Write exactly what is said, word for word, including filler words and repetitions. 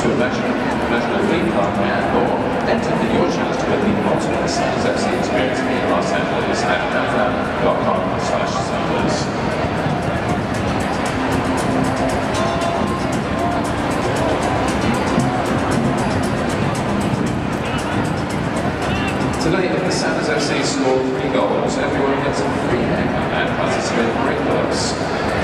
to imagine, imagine a theme park and or enter for your chance to win the ultimate Santa's F C experience in Los Angeles at downtown dot com slash Santa's. Today, if the Santa's F C score three goals, everyone gets a free haircut and participating in great works.